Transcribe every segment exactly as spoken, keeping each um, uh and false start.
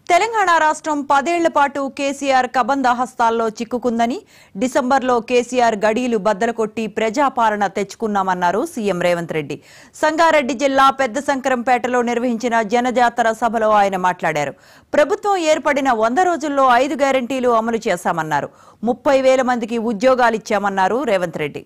తెలంగాణ రాష్ట్రం పదేళ్ల పాటు కేసీఆర్ కబంద హస్తాల్లో చిక్కుకుందని, డిసెంబర్లో కేసీఆర్ గడీలు బద్దలు కొట్టి ప్రజాపాలన తెచ్చుకున్నామన్నారు సీఎం రేవంత్ రెడ్డి. సంగారెడ్డి జిల్లా పెద్ద సంకరంపేటలో నిర్వహించిన జనజాతర సభలో ఆయన మాట్లాడారు. ప్రభుత్వం ఏర్పడిన వంద రోజుల్లో ఐదు గ్యారెంటీలు అమలు చేశామన్నారు. ముప్పై వేల మందికి ఉద్యోగాలిచ్చామన్నారు రేవంత్ రెడ్డి.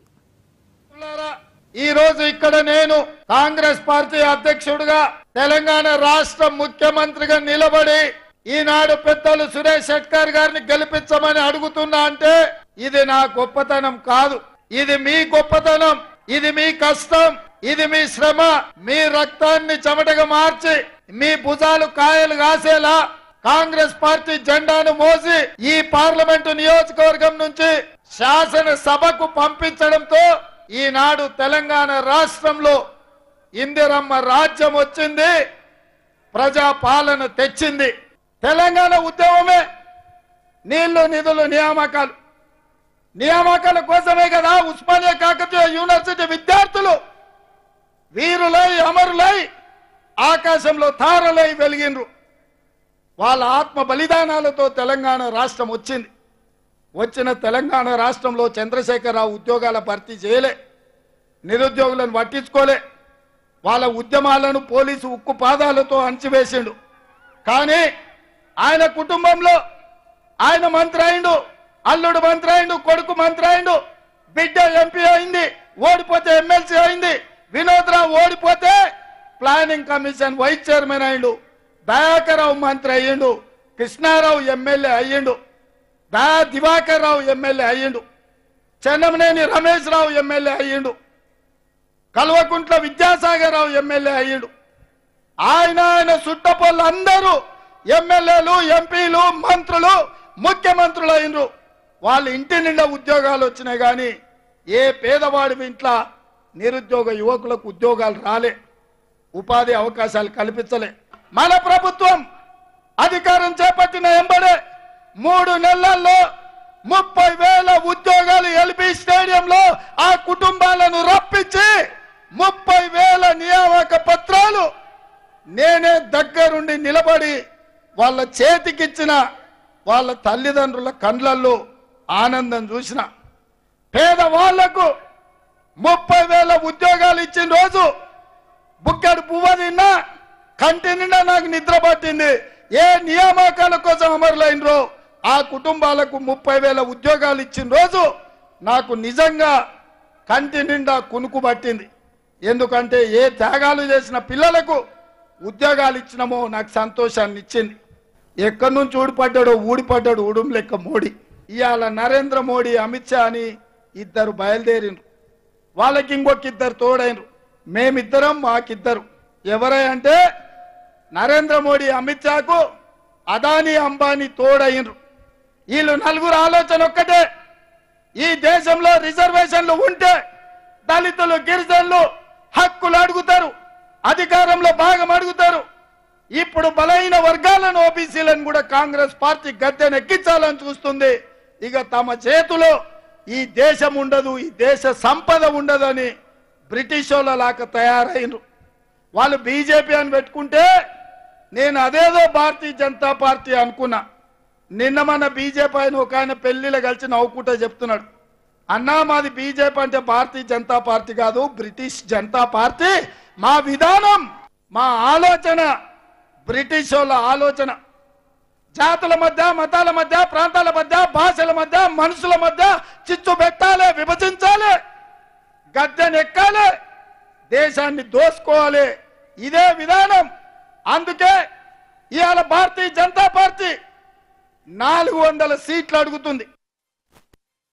ఈ రోజు ఇక్కడ నేను కాంగ్రెస్ పార్టీ అధ్యక్షుడిగా తెలంగాణ రాష్ట్ర ముఖ్యమంత్రిగా నిలబడి ఈనాడు పెద్దలు సురేష్ శెట్కర్ గారిని గెలిపించమని అడుగుతున్నా అంటే ఇది నా గొప్పతనం కాదు, ఇది మీ గొప్పతనం, ఇది మీ కష్టం, ఇది మీ శ్రమ. మీ రక్తాన్ని చెమటగా మార్చి మీ భుజాలు కాయలు కాసేలా కాంగ్రెస్ పార్టీ జెండాను మోసి ఈ పార్లమెంటు నియోజకవర్గం నుంచి శాసనసభకు పంపించడంతో ఈనాడు తెలంగాణ రాష్ట్రంలో ఇందిరమ్మ రాజ్యం వచ్చింది, ప్రజా పాలన తెచ్చింది. తెలంగాణ ఉద్యమమే నీళ్లు నిధులు నియామకాలు నియామకాల కోసమే కదా ఉస్మానియా కాకతీయ యూనివర్సిటీ విద్యార్థులు వీరులై అమరులై ఆకాశంలో తారలై వెలిగినరు. వాళ్ళ ఆత్మ బలిదానాలతో తెలంగాణ రాష్ట్రం వచ్చింది. వచ్చిన తెలంగాణ రాష్ట్రంలో చంద్రశేఖరరావు ఉద్యోగాల భర్తీ చేయలే, నిరుద్యోగులను పట్టించుకోలే, వాళ్ళ ఉద్యమాలను పోలీసు ఉక్కు పాదాలతో అణచివేసిండు. కానీ ఆయన కుటుంబంలో ఆయన మంత్రి అయిండు, అల్లుడు మంత్రి అయిండు, కొడుకు మంత్రి అయిండు, బిడ్డ ఎంపీ అయింది, ఓడిపోతే ఎమ్మెల్సీ అయింది, వినోద్ రావు ఓడిపోతే ప్లానింగ్ కమిషన్ వైస్ చైర్మన్ అయిండు, దయాకర్రావు మంత్రి అయ్యిండు, కృష్ణారావు ఎమ్మెల్యే అయ్యిండు, దయా దివాకర్ రావు ఎమ్మెల్యే అయ్యిండు, చెన్నమనేని రమేష్ రావు ఎమ్మెల్యే అయ్యిండు, కల్వకుంట్ల విద్యాసాగర్ రావు ఎమ్మెల్యే అయ్యిండు. ఆయన ఆయన చుట్టపల్లు అందరూ ఎమ్మెల్యేలు, ఎంపీలు, మంత్రులు, ముఖ్యమంత్రులు అయినరు. వాళ్ళ ఇంటి నిండా ఉద్యోగాలు వచ్చినాయి. కానీ ఏ పేదవాడి ఇంట్లో నిరుద్యోగ యువకులకు ఉద్యోగాలు రాలే, ఉపాధి అవకాశాలు కల్పించలే. మన ప్రభుత్వం అధికారం చేపట్టిన ఎంబడే మూడు నెలల్లో ముప్పై వేల ఉద్యోగాలు ఎల్బీ స్టేడియంలో ఆ కుటుంబాలను రప్పించి ముప్పై వేల నియామక పత్రాలు నేనే దగ్గరుండి నిలబడి వాళ్ళ చేతికిచ్చిన. వాళ్ళ తల్లిదండ్రుల కండ్లల్లో ఆనందం చూసిన. పేదవాళ్లకు ముప్పై వేల ఉద్యోగాలు ఇచ్చిన రోజు బుక్కెడు పువ్వ తిన్నా కంటి నిండా నాకు నిద్ర పట్టింది. ఏ నియామకాల కోసం అమరులైనరో ఆ కుటుంబాలకు ముప్పై వేల ఉద్యోగాలు ఇచ్చిన రోజు నాకు నిజంగా కంటి నిండా కునుకు పట్టింది. ఎందుకంటే ఏ త్యాగాలు చేసిన పిల్లలకు ఉద్యోగాలు ఇచ్చినామో నాకు సంతోషాన్ని ఇచ్చింది. ఎక్కడి నుంచి ఊడిపడ్డాడో ఊడిపడ్డాడు ఉడుం లెక్క మోడీ. ఇవాళ నరేంద్ర మోడీ, అమిత్ షా అని ఇద్దరు బయలుదేరినరు. వాళ్ళకి ఇంకొక ఇద్దరు తోడైనరు. మేమిద్దరం మాకిద్దరు. ఎవరై అంటే నరేంద్ర మోడీ అమిత్ షాకు అదానీ అంబానీ తోడైనరు. వీళ్ళు నలుగురు ఆలోచన ఒక్కటే, ఈ దేశంలో రిజర్వేషన్లు ఉంటే దళితులు, గిరిజనులు హక్కులు అడుగుతారు, అధికారంలో భాగం అడుగుతారు. ఇప్పుడు బలహీన వర్గాలను, ఓబీసీలను కూడా కాంగ్రెస్ పార్టీ గద్దెను ఎక్కించాలని చూస్తుంది. ఇక తమ చేతిలో ఈ దేశం ఉండదు, ఈ దేశ సంపద ఉండదని బ్రిటిష్ వాళ్ళ లాగా తయారైనరు. వాళ్ళు బీజేపీ అని పెట్టుకుంటే నేను అదేదో భారతీయ జనతా పార్టీ అనుకున్నా. నిన్న మన బీజేపీ ఆయన ఒక ఆయన పెళ్లిలో కలిసి నవ్వుకుంటూ చెప్తున్నాడు, అన్నా మాది బీజేపీ అంటే భారతీయ జనతా పార్టీ కాదు, బ్రిటిష్ జనతా పార్టీ. మా విధానం, మా ఆలోచన బ్రిటిష్ వాళ్ళ ఆలోచన. జాతుల మధ్య, మతాల మధ్య, ప్రాంతాల మధ్య, భాషల మధ్య, మనుషుల మధ్య చిచ్చు పెట్టాలి, విభజించాలి, గద్దెను ఎక్కాలి, దేశాన్ని దోసుకోవాలి. ఇదే విధానం. అందుకే ఇవాళ భారతీయ జనతా పార్టీ నాలుగు వందల సీట్లు అడుగుతుంది.